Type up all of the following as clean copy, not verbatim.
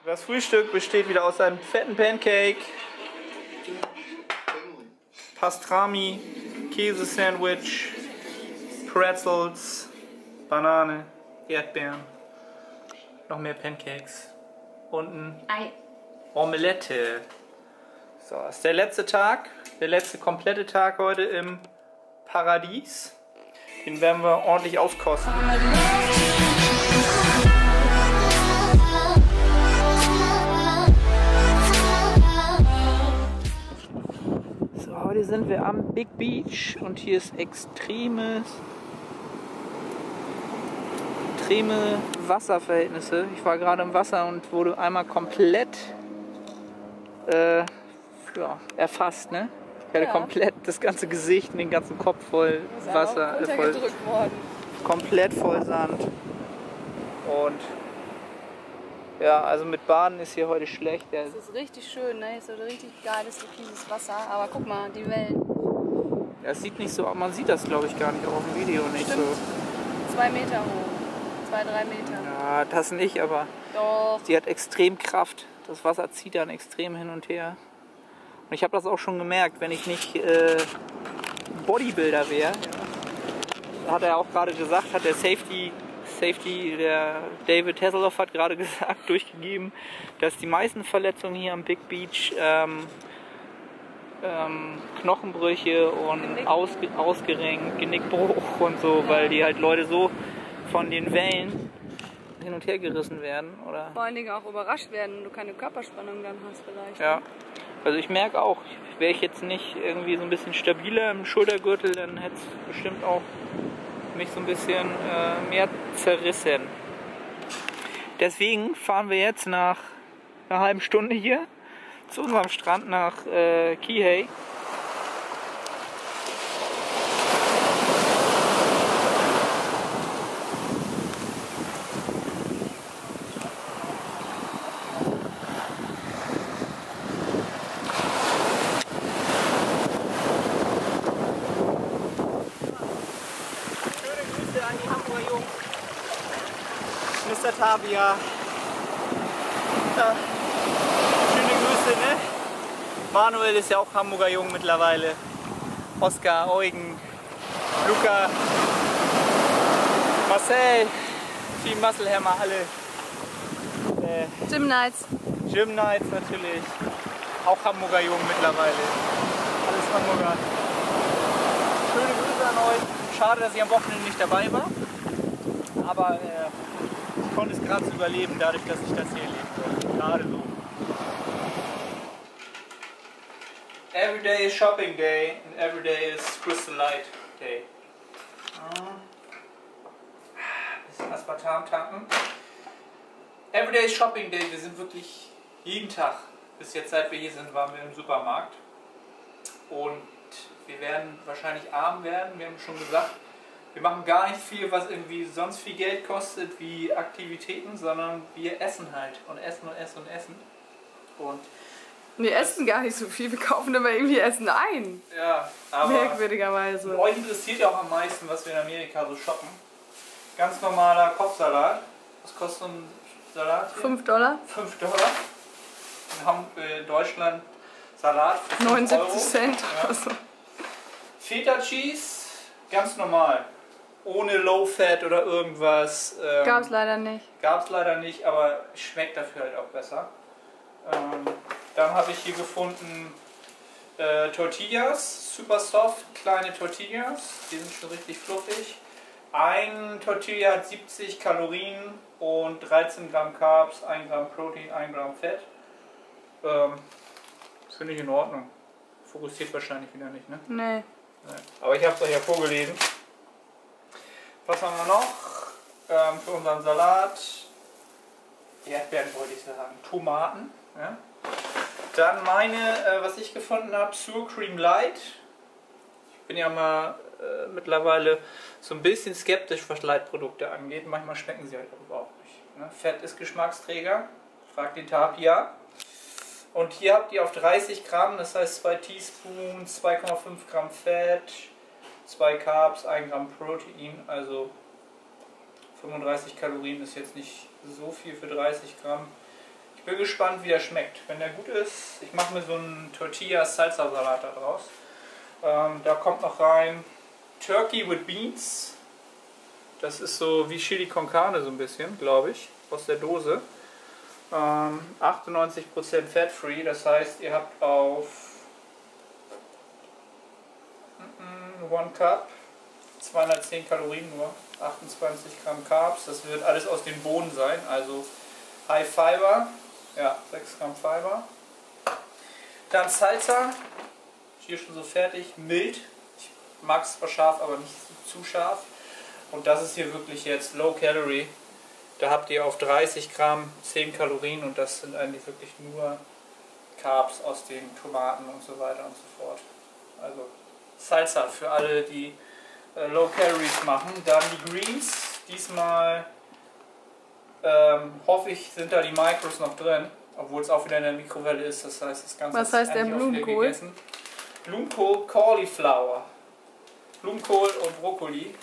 Das Frühstück besteht wieder aus einem fetten Pancake, Pastrami, Käsesandwich, Pretzels, Banane, Erdbeeren, noch mehr Pancakes und ein Ei. Omelette. So, das ist der letzte Tag, der letzte komplette Tag heute im Paradies. Den werden wir ordentlich auskosten. So, heute sind wir am Big Beach und hier ist extreme Wasserverhältnisse. Ich war gerade im Wasser und wurde einmal komplett erfasst, ne? Ich hatte komplett das ganze Gesicht und den ganzen Kopf voll Wasser, komplett voll Sand. Und ja, also mit Baden ist hier heute schlecht. Es ist richtig schön, ne? Es ist so richtig geiles, türkises Wasser. Aber guck mal, die Wellen. Ja, es sieht nicht so aus, man sieht das glaube ich gar nicht, auch auf dem Video nicht. Stimmt. So. 2 Meter hoch. 2, 3 Meter. Ja, das nicht, aber Doch. sie hat extrem Kraft. Das Wasser zieht dann extrem hin und her. Und ich habe das auch schon gemerkt, wenn ich nicht Bodybuilder wäre, hat er auch gerade gesagt, hat der Safety, der David Hasselhoff hat gerade gesagt, durchgegeben, dass die meisten Verletzungen hier am Big Beach Knochenbrüche und ausgerenkt, Genickbruch und so, weil die halt Leute so von den Wellen hin und her gerissen werden. Oder? Vor allen Dingen auch überrascht werden, wenn du keine Körperspannung dann hast vielleicht. Ja, also ich merke auch, wäre ich jetzt nicht irgendwie so ein bisschen stabiler im Schultergürtel, dann hätte es bestimmt auch mich so ein bisschen mehr zerrissen. Deswegen fahren wir jetzt nach einer halben Stunde hier zu unserem Strand nach Kihei. Mr. Tavia. Ja. Schöne Grüße, ne? Manuel ist ja auch Hamburger Jung mittlerweile. Oskar, Eugen, Luca, Marcel, Team Musclehammer, alle. Gym Nights. Gym Nights natürlich. Auch Hamburger Jung mittlerweile. Alles Hamburger. Schöne Grüße an euch. Schade, dass ich am Wochenende nicht dabei war. Aber ich konnte es gerade überleben, dadurch, dass ich das hier erlebt habe. Gerade so. Every day is shopping day and every day is Crystal Light day. Bisschen Aspartam tanken. Every day is shopping day. Wir sind wirklich jeden Tag, bis jetzt seit wir hier sind, waren wir im Supermarkt. Und wir werden wahrscheinlich arm werden. Wir haben schon gesagt, wir machen gar nicht viel, was irgendwie sonst viel Geld kostet, wie Aktivitäten, sondern wir essen halt und essen und essen und essen. Und wir essen gar nicht so viel, wir kaufen immer irgendwie Essen ein. Ja, aber merkwürdigerweise. Euch interessiert ja auch am meisten, was wir in Amerika so shoppen. Ganz normaler Kopfsalat. Was kostet so ein Salat hier? 5 $. 5 $. Wir haben in Deutschland Salat für 5 79 Cent ja. oder so. Feta Cheese, ganz normal. Ohne Low Fat oder irgendwas. Gab's leider nicht. Gab's leider nicht, aber schmeckt dafür halt auch besser. Dann habe ich hier gefunden Tortillas, super soft, kleine Tortillas. Die sind schon richtig fluffig. Ein Tortilla hat 70 Kalorien und 13 Gramm Carbs, 1 Gramm Protein, 1 Gramm Fett. Finde ich in Ordnung. Fokussiert wahrscheinlich wieder nicht, ne? Nee. Aber ich habe es euch ja vorgelesen. Was haben wir noch? Für unseren Salat. Erdbeeren wollte ich sagen. Tomaten. Ja. Dann was ich gefunden habe, Sour Cream Light. Ich bin ja mal mittlerweile so ein bisschen skeptisch, was Leitprodukte angeht. Manchmal schmecken sie halt auch überhaupt nicht. Ne? Fett ist Geschmacksträger. Fragt den Tapia. Und hier habt ihr auf 30 Gramm, das heißt 2 Teaspoons, 2,5 Gramm Fett, 2 Carbs, 1 Gramm Protein, also 35 Kalorien ist jetzt nicht so viel für 30 Gramm. Ich Ich bin gespannt, wie der schmeckt. Wenn der gut ist, ich mache mir so einen Tortilla-Salsa-Salat da draus. Da kommt noch rein Turkey with Beans. Das ist so wie Chili con Carne so ein bisschen, glaube ich, aus der Dose. 98% fat-free, das heißt, ihr habt auf 1 Cup 210 Kalorien nur, 28 Gramm Carbs. Das wird alles aus den Bohnen sein, also High Fiber, ja, 6 Gramm Fiber. Dann Salsa, hier schon so fertig, mild. Ich mag es zwar scharf, aber nicht zu scharf. Und das ist hier wirklich jetzt Low Calorie. Da habt ihr auf 30 Gramm 10 Kalorien und das sind eigentlich wirklich nur Carbs aus den Tomaten und so weiter und so fort. Also Salsa für alle, die Low Calories machen. Dann die Greens. Diesmal hoffe ich, sind da die Micros noch drin, obwohl es auch wieder in der Mikrowelle ist. Das heißt, das Ganze Was heißt der Blumenkohl? Blumenkohl, Cauliflower. Blumenkohl und Brokkoli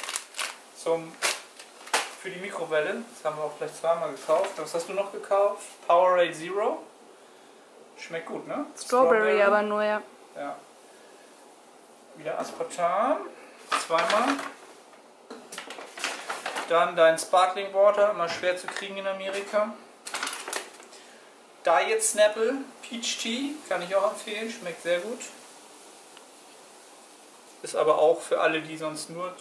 für die Mikrowelle. Das haben wir auch gleich zweimal gekauft. Was hast du noch gekauft? Powerade Zero. Schmeckt gut, ne? Strawberry aber nur, ja. Ja. Wieder Aspartam. Zweimal. Dann dein Sparkling Water, immer schwer zu kriegen in Amerika. Diet Snapple Peach Tea, kann ich auch empfehlen, schmeckt sehr gut. Ist aber auch für alle, die sonst nur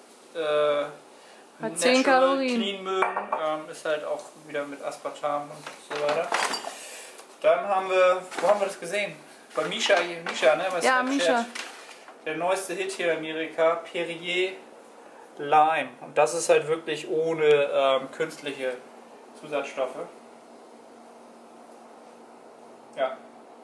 hat 10 Kalorien. Clean mögen, ist halt auch wieder mit Aspartam und so weiter. Dann haben wir, wo haben wir das gesehen? Bei Misha, ne? Bei ja, Snapchat. Misha. Der neueste Hit hier in Amerika, Perrier Lime. Und das ist halt wirklich ohne künstliche Zusatzstoffe. Ja.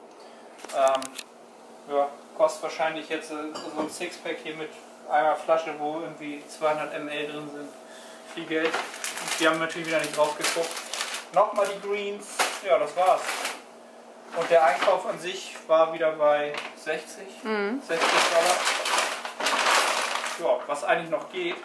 Ja, kostet wahrscheinlich jetzt so ein Sixpack hier mit einer Flasche, wo irgendwie 200 ml drin sind. Viel Geld. Und wir haben natürlich wieder nicht drauf geguckt. Nochmal die Greens. Ja, das war's. Und der Einkauf an sich war wieder bei 60 $. Ja, was eigentlich noch geht.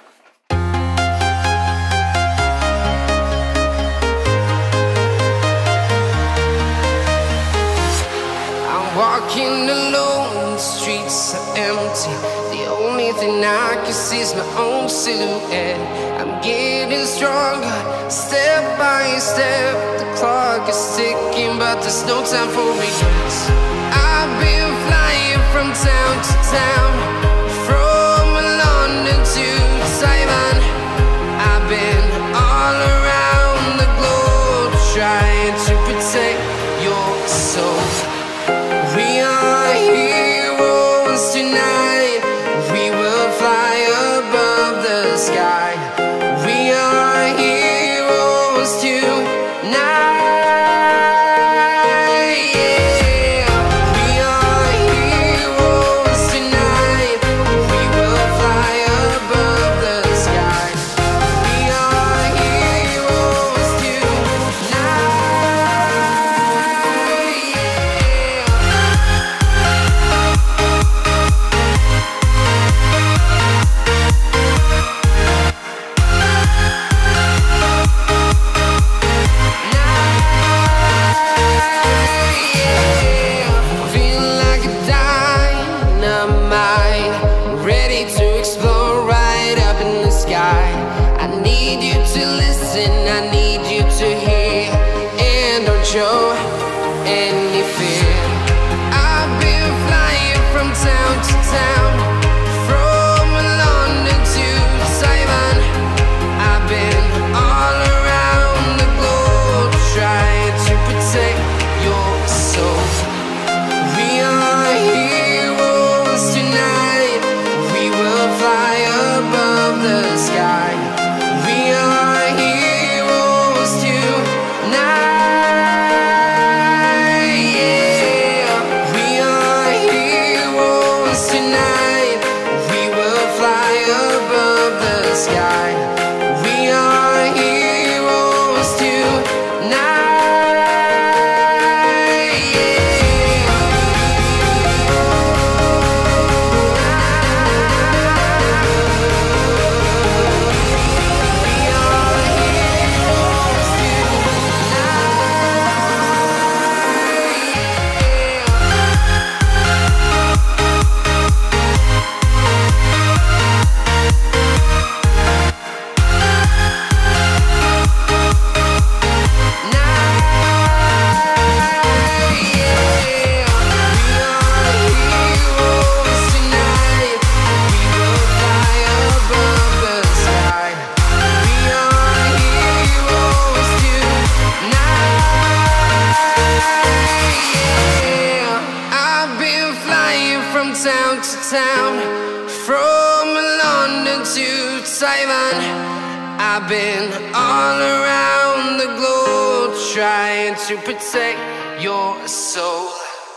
Walking alone, the streets are empty. The only thing I can see is my own silhouette. I'm getting stronger, step by step. The clock is ticking, but there's no time for regrets. I've been flying from town to town, from London to Taiwan. I've been all around the globe, trying to protect your soul. We are heroes tonight. We will fly above the sky. We are heroes tonight. Yeah. We are heroes tonight. We will fly above the sky. We are heroes tonight. Yeah. Feel like a dynamite, ready to explode right up in the sky. I need you to listen, I need you to hear, and don't show any fear. I've been flying from town to town, from London to Taiwan. I've been all around the globe, trying to protect your soul. We are heroes tonight. We will fly above the sky. We are heroes tonight. Yeah. We are heroes tonight. town to town, from London to Taiwan. I've been all around the globe trying to protect your soul.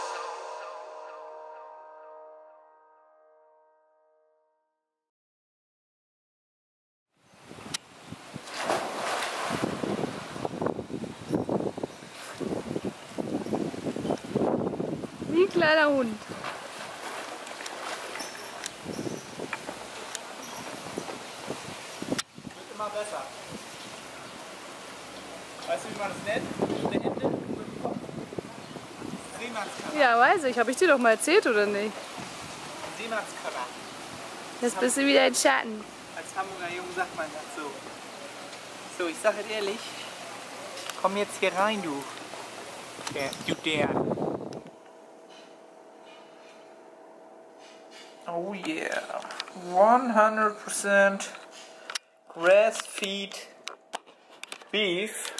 Wie ein kleiner Hund. Wird immer besser. Weißt du, wie man das nennt? Mit den Händen und mit dem Kopf. Seemannskörper. Ja, weiß ich. Habe ich dir doch mal erzählt, oder nicht? Seemannskörper. Jetzt bist du wieder in Schatten. Als Hamburger Jungen sagt man das so. So, ich sage es ehrlich. Komm jetzt hier rein, du. Der. Oh yeah. 100% Grass-Feed Beef.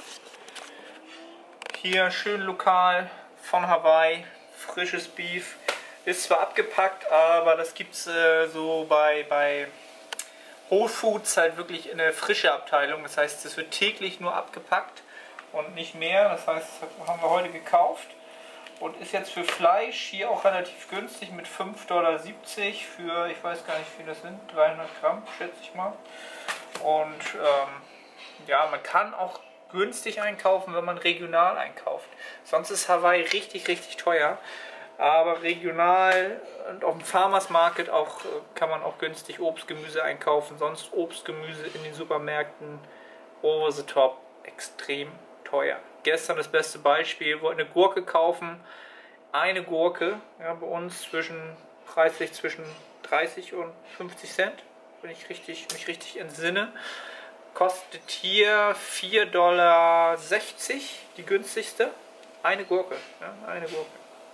Hier schön lokal von Hawaii. Frisches Beef. Ist zwar abgepackt, aber das gibt es so bei Whole Foods halt wirklich in der frische Abteilung. Das heißt, es wird täglich nur abgepackt und nicht mehr. Das heißt, das haben wir heute gekauft und ist jetzt für Fleisch hier auch relativ günstig mit 5,70 $ für, ich weiß gar nicht, wie viel das sind, 300 Gramm, schätze ich mal. Und ja, man kann auch günstig einkaufen, wenn man regional einkauft. Sonst ist Hawaii richtig, richtig teuer. Aber regional und auf dem Farmers Market auch, kann man auch günstig Obst, Gemüse einkaufen. Sonst Obst, Gemüse in den Supermärkten over the top extrem teuer. Gestern das beste Beispiel, wollte eine Gurke kaufen. Eine Gurke, ja, bei uns preislich zwischen 30 und 50 Cent, wenn ich mich richtig entsinne. Kostet hier 4,60 $, die günstigste. Eine Gurke, ja, eine Gurke.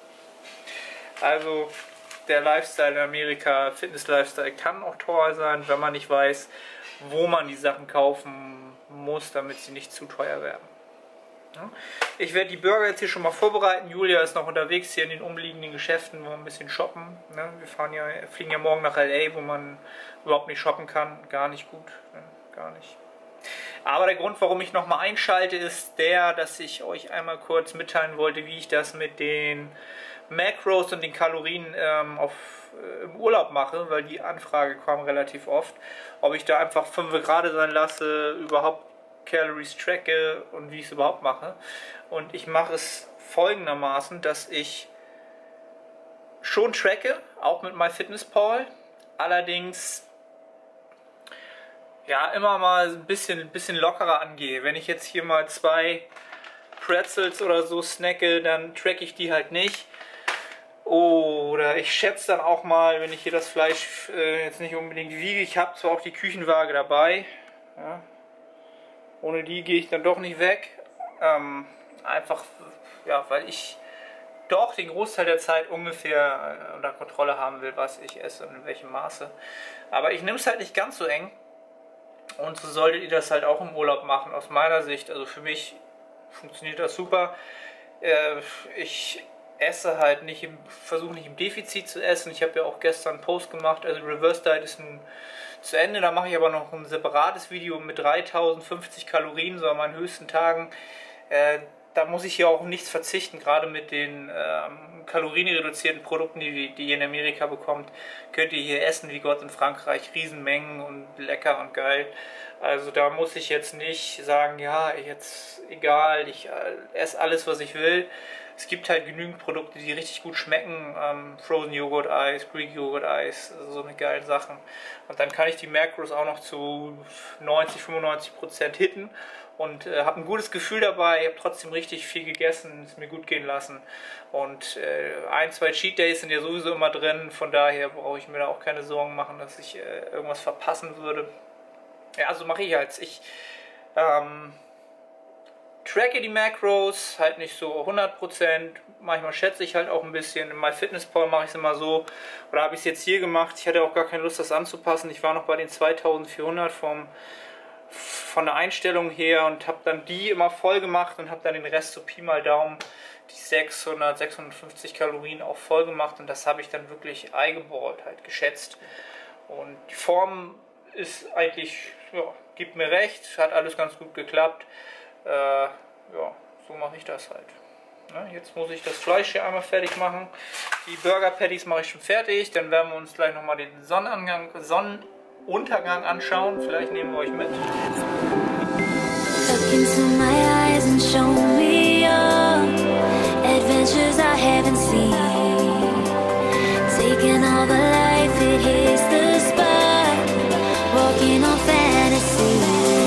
Also der Lifestyle in Amerika, Fitness-Lifestyle, kann auch teuer sein, wenn man nicht weiß, wo man die Sachen kaufen muss, damit sie nicht zu teuer werden. Ja. Ich werde die Burger jetzt hier schon mal vorbereiten. Julia ist noch unterwegs hier in den umliegenden Geschäften, wo wir ein bisschen shoppen. Ne? Wir fliegen ja morgen nach LA, wo man überhaupt nicht shoppen kann. Gar nicht gut, ne? Gar nicht. Aber der Grund, warum ich nochmal einschalte, ist der, dass ich euch einmal kurz mitteilen wollte, wie ich das mit den Macros und den Kalorien im Urlaub mache, weil die Anfrage kam relativ oft, ob ich da einfach 5 gerade sein lasse, überhaupt Calories tracke und wie ich es überhaupt mache. Und ich mache es folgendermaßen, dass ich schon tracke, auch mit MyFitnessPal, allerdings ja immer mal ein bisschen lockerer angehe. Wenn ich jetzt hier mal 2 Pretzels oder so snacke, dann tracke ich die halt nicht. Oder ich schätze dann auch mal, wenn ich hier das Fleisch jetzt nicht unbedingt wiege, ich habe zwar auch die Küchenwaage dabei, ja, ohne die gehe ich dann doch nicht weg, einfach, ja, weil ich doch den Großteil der Zeit ungefähr unter Kontrolle haben will, was ich esse und in welchem Maße. Aber ich nehme es halt nicht ganz so eng und so solltet ihr das halt auch im Urlaub machen, aus meiner Sicht. Also für mich funktioniert das super. Ich esse halt nicht, versuche nicht im Defizit zu essen. Ich habe ja auch gestern einen Post gemacht, also Reverse Diet ist zu Ende. Da mache ich aber noch ein separates Video mit 3050 Kalorien, so an meinen höchsten Tagen. Da muss ich hier auch nichts verzichten, gerade mit den kalorienreduzierten Produkten, die ihr in Amerika bekommt, könnt ihr hier essen wie Gott in Frankreich, Riesenmengen und lecker und geil. Also da muss ich jetzt nicht sagen, ja, jetzt egal, ich esse alles, was ich will. Es gibt halt genügend Produkte, die richtig gut schmecken, Frozen Joghurt Eis, Greek Joghurt Eis, also so eine geile Sachen. Und dann kann ich die Macros auch noch zu 90-95% hitten und habe ein gutes Gefühl dabei. Ich habe trotzdem richtig viel gegessen, es mir gut gehen lassen. Und 1-2 Cheat Days sind ja sowieso immer drin, von daher brauche ich mir da auch keine Sorgen machen, dass ich irgendwas verpassen würde. Ja, so mache ich halt. Ich tracke die Macros, halt nicht so 100%, manchmal schätze ich halt auch ein bisschen. In MyFitnessPal mache ich es immer so, oder habe ich es jetzt hier gemacht, ich hatte auch gar keine Lust, das anzupassen. Ich war noch bei den 2400 vom von der Einstellung her und habe dann die immer voll gemacht und habe dann den Rest so Pi mal Daumen, die 650 Kalorien auch voll gemacht und das habe ich dann wirklich eyeballed halt geschätzt. Und die Form ist eigentlich, ja, gibt mir recht, hat alles ganz gut geklappt. Ja, so mache ich das halt. Ne, jetzt muss ich das Fleisch hier einmal fertig machen. Die Burger Patties mache ich schon fertig, dann werden wir uns gleich nochmal den Sonnenuntergang anschauen. Vielleicht nehmen wir euch mit. Look into my eyes and show me your adventures I haven't seen. Taking all the life, it hits the spot. Walking on fantasy.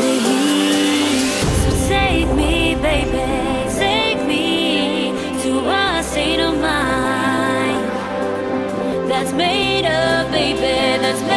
So take me, baby, take me to a state of mind that's made of, baby, that's made